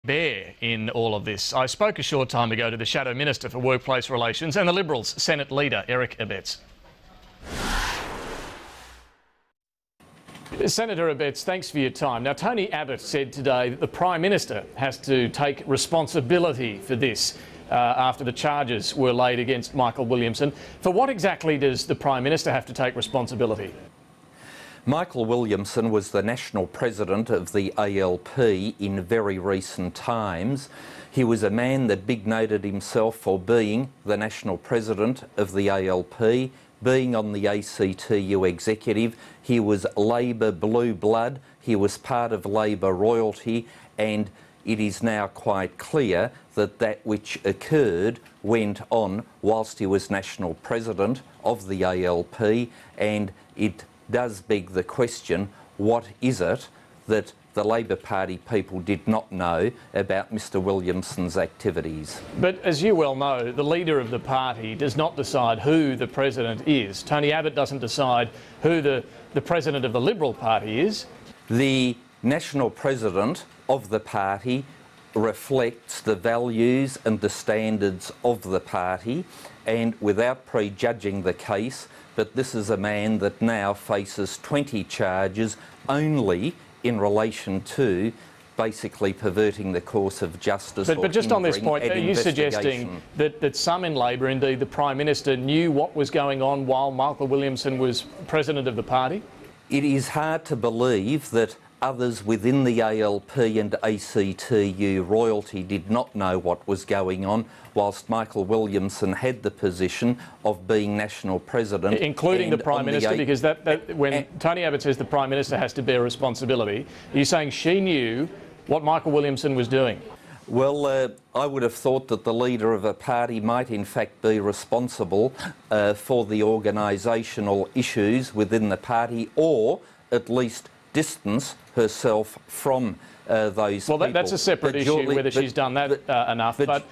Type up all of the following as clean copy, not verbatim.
bear in all of this. I spoke a short time ago to the Shadow Minister for Workplace Relations and the Liberals Senate leader, Eric Abetz. Senator Abetz, thanks for your time. Now, Tony Abbott said today that the Prime Minister has to take responsibility for this after the charges were laid against Michael Williamson. For what exactly does the Prime Minister have to take responsibility? Michael Williamson was the national president of the ALP in very recent times. He was a man that big-noted himself for being the national president of the ALP, being on the ACTU executive. He was Labor blue blood, he was part of Labor royalty, and it is now quite clear that that which occurred went on whilst he was national president of the ALP, and it does beg the question, what is it that the Labor Party people did not know about Mr Williamson's activities? But as you well know, the leader of the party does not decide who the president is. Tony Abbott doesn't decide who the president of the Liberal Party is. The national president of the party reflects the values and the standards of the party, and without prejudging the case, but this is a man that now faces 20 charges only in relation to basically perverting the course of justice. But just on this point, are you suggesting that some in Labor, indeed the Prime Minister, knew what was going on while Michael Williamson was president of the party? It is hard to believe that others within the ALP and ACTU royalty did not know what was going on whilst Michael Williamson had the position of being national president. Including the Prime Minister, because when Tony Abbott says the Prime Minister has to bear responsibility, are you saying she knew what Michael Williamson was doing? Well, I would have thought that the leader of a party might in fact be responsible for the organisational issues within the party, or at least distance herself from those people. Well, that's a separate issue, whether she's done that enough. But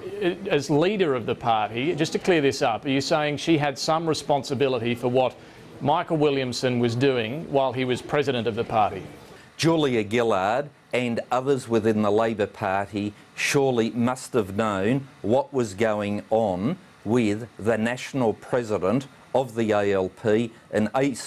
as leader of the party, just to clear this up, are you saying she had some responsibility for what Michael Williamson was doing while he was president of the party? Julia Gillard and others within the Labor Party surely must have known what was going on with the national president of the ALP, an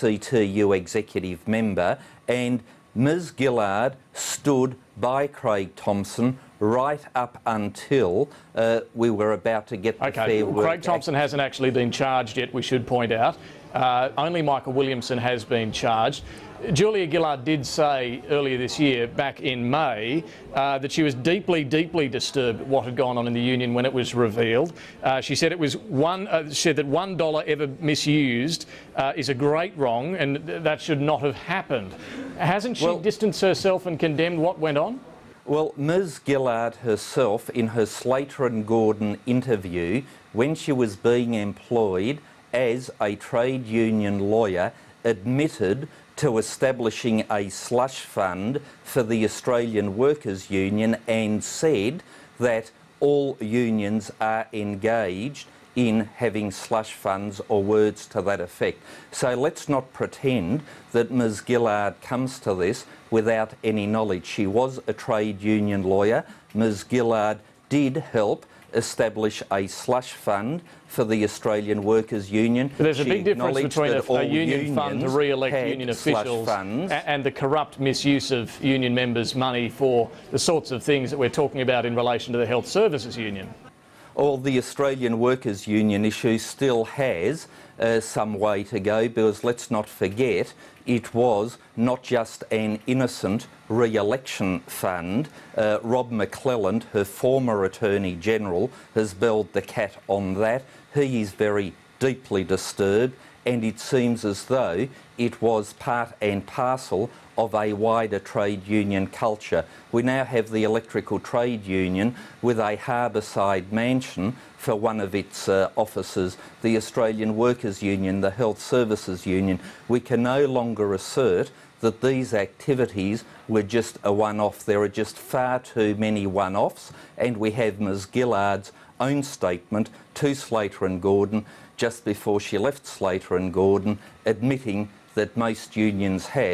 ACTU executive member, and Ms Gillard stood by Craig Thomson right up until we were about to get the Fair Work Craig Thomson hasn't actually been charged yet, we should point out. Only Michael Williamson has been charged. Julia Gillard did say earlier this year, back in May, that she was deeply, deeply disturbed at what had gone on in the union when it was revealed. She said it was said that $1 ever misused is a great wrong, and that should not have happened. Hasn't she distanced herself and condemned what went on? Well, Ms Gillard herself, in her Slater and Gordon interview, when she was being employed as a trade union lawyer, admitted to establishing a slush fund for the Australian Workers' Union, and said that all unions are engaged in having slush funds, or words to that effect. So let's not pretend that Ms Gillard comes to this without any knowledge. She was a trade union lawyer. Ms Gillard did help establish a slush fund for the Australian Workers' Union. But there's a big difference between a union fund to re-elect union officials and the corrupt misuse of union members' money for the sorts of things that we're talking about in relation to the Health Services Union. Well, the Australian Workers' Union issue still has some way to go, because let's not forget it was not just an innocent re-election fund. Rob McClelland, her former Attorney General, has belled the cat on that. He is very deeply disturbed, and it seems as though it was part and parcel of a wider trade union culture. We now have the Electrical Trade Union with a harbourside mansion for one of its officers, the Australian Workers' Union, the Health Services Union. We can no longer assert that these activities were just a one-off. There are just far too many one-offs, and we have Ms Gillard's own statement to Slater and Gordon just before she left Slater and Gordon, admitting that most unions have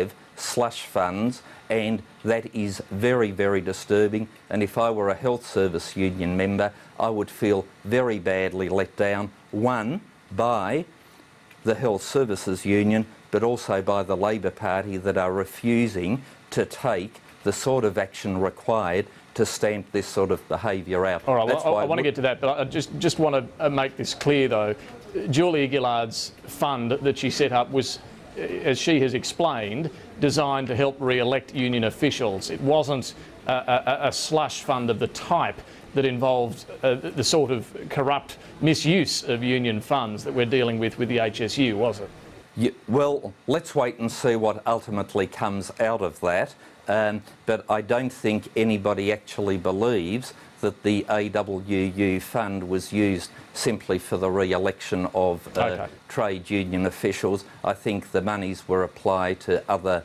slush funds, and that is very, very disturbing. And if I were a health service union member, I would feel very badly let down, one, by the health services union, but also by the Labor Party that are refusing to take the sort of action required to stamp this sort of behaviour out. All right, well, I want to get to that, but I just want to make this clear though. Julia Gillard's fund that she set up was, as she has explained, designed to help re-elect union officials. It wasn't a slush fund of the type that involved the sort of corrupt misuse of union funds that we're dealing with the HSU, was it? Yeah, well, let's wait and see what ultimately comes out of that. But I don't think anybody actually believes that the AWU fund was used simply for the re-election of trade union officials. I think the monies were applied to other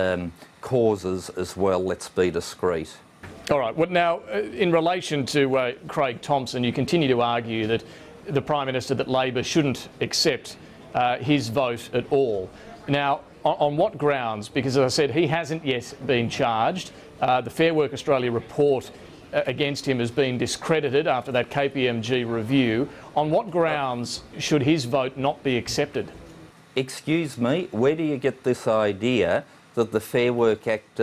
causes as well. Let's be discreet. All right. Well, now, in relation to Craig Thomson, you continue to argue that the Prime Minister, that Labor shouldn't accept his vote at all. Now, on what grounds? Because, as I said, he hasn't yet been charged. The Fair Work Australia report against him has been discredited after that KPMG review. On what grounds should his vote not be accepted? Excuse me, where do you get this idea that the Fair Work Act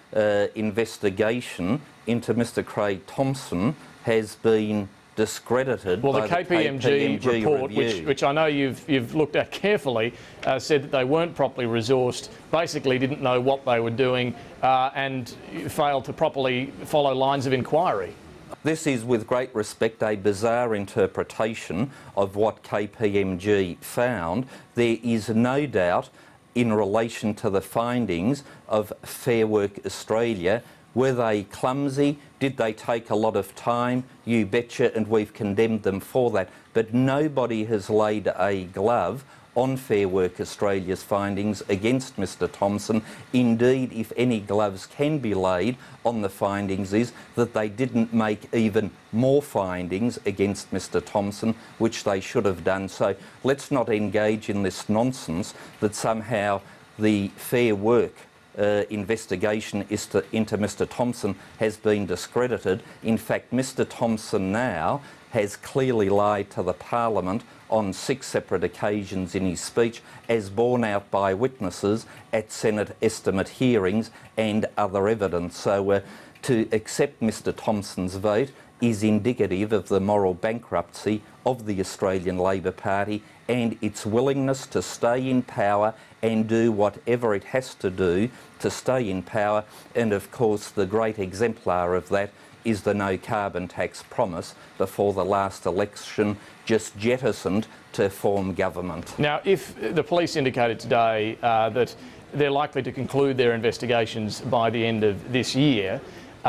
investigation into Mr Craig Thomson has been discredited? Well, by the KPMG report, which I know you've looked at carefully, said that they weren't properly resourced, basically didn't know what they were doing, and failed to properly follow lines of inquiry. This is, with great respect, a bizarre interpretation of what KPMG found. There is no doubt in relation to the findings of Fair Work Australia. Were they clumsy? Did they take a lot of time? You betcha, and we've condemned them for that. But nobody has laid a glove on Fair Work Australia's findings against Mr Thomson. Indeed, if any gloves can be laid on the findings, is that they didn't make even more findings against Mr Thomson, which they should have done. So let's not engage in this nonsense that somehow the Fair Work investigation into Mr Thomson has been discredited. In fact, Mr Thomson now has clearly lied to the Parliament on 6 separate occasions in his speech, as borne out by witnesses at Senate estimate hearings and other evidence. So to accept Mr Thomson's vote is indicative of the moral bankruptcy of the Australian Labor Party and its willingness to stay in power and do whatever it has to do to stay in power. And of course, the great exemplar of that is the no carbon tax promise before the last election, just jettisoned to form government. Now, if the police indicated today that they're likely to conclude their investigations by the end of this year,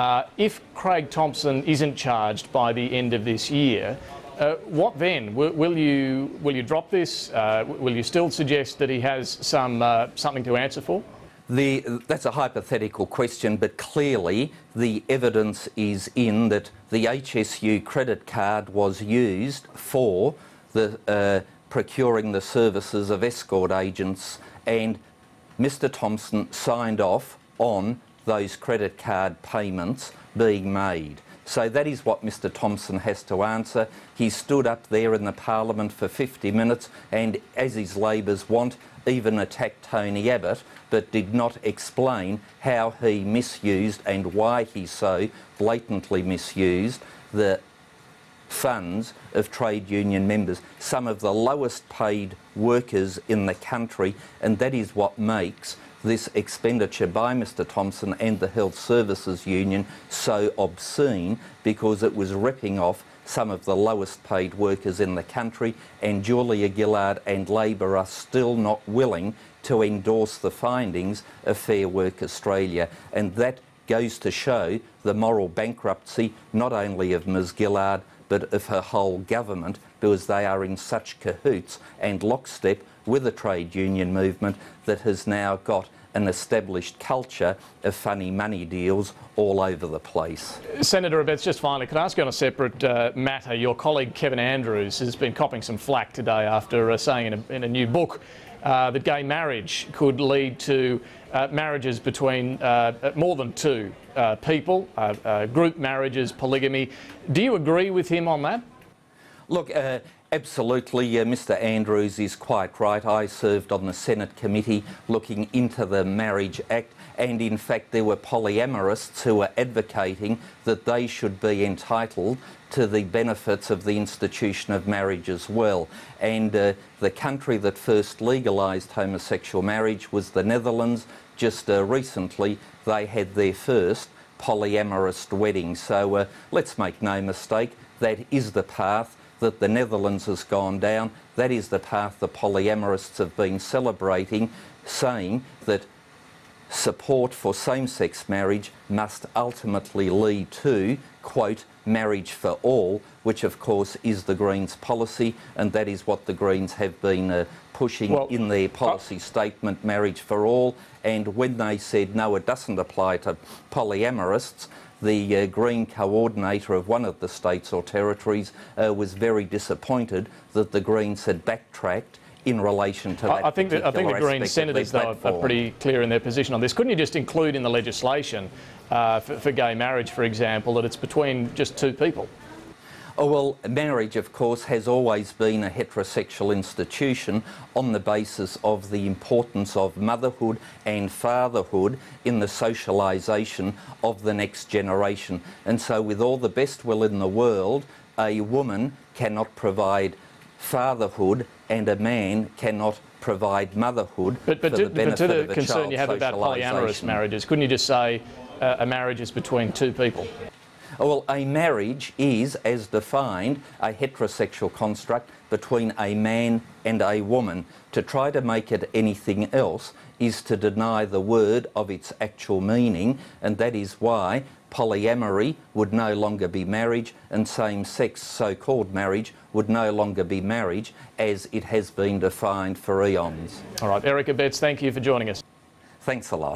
if Craig Thomson isn't charged by the end of this year, what then? Will you drop this? Will you still suggest that he has something to answer for? That's a hypothetical question, but clearly the evidence is in that the HSU credit card was used for the procuring the services of escort agents, and Mr Thomson signed off on those credit card payments being made. So that is what Mr Thomson has to answer. He stood up there in the Parliament for 50 minutes and, as his Labour's want, even attacked Tony Abbott, but did not explain how he misused and why he so blatantly misused the funds of trade union members, some of the lowest paid workers in the country, and that is what makes this expenditure by Mr Thomson and the Health Services Union so obscene, because it was ripping off some of the lowest paid workers in the country, and Julia Gillard and Labor are still not willing to endorse the findings of Fair Work Australia, and that goes to show the moral bankruptcy not only of Ms Gillard but of her whole government, because they are in such cahoots and lockstep with the trade union movement that has now got an established culture of funny money deals all over the place. Senator Abetz, just finally, could I ask you on a separate matter? Your colleague Kevin Andrews has been copping some flack today after saying in a new book that gay marriage could lead to marriages between more than two people, group marriages, polygamy. Do you agree with him on that? Look, absolutely, Mr Andrews is quite right. I served on the Senate committee looking into the Marriage Act, and in fact there were polyamorists who were advocating that they should be entitled to the benefits of the institution of marriage as well. And the country that first legalised homosexual marriage was the Netherlands. Just recently they had their first polyamorist wedding. So let's make no mistake, that is the path that the Netherlands has gone down. That is the path the polyamorists have been celebrating, saying that support for same-sex marriage must ultimately lead to, quote, marriage for all, which of course is the Greens' policy, and that is what the Greens have been pushing in their policy statement, marriage for all. And when they said no, it doesn't apply to polyamorists, the Green coordinator of one of the states or territories was very disappointed that the Greens had backtracked in relation to that. I think the Green senators, though, are pretty clear in their position on this. Couldn't you just include in the legislation for gay marriage, for example, that it's between just two people? Oh, well, marriage, of course, has always been a heterosexual institution on the basis of the importance of motherhood and fatherhood in the socialisation of the next generation. And so with all the best will in the world, a woman cannot provide fatherhood and a man cannot provide motherhood for the benefit of a the concern you have about polyamorous marriages, couldn't you just say a marriage is between two people? Well, a marriage is, as defined, a heterosexual construct between a man and a woman. To try to make it anything else is to deny the word of its actual meaning, and that is why polyamory would no longer be marriage and same-sex so-called marriage would no longer be marriage as it has been defined for eons. All right, Abetz, thank you for joining us. Thanks a lot.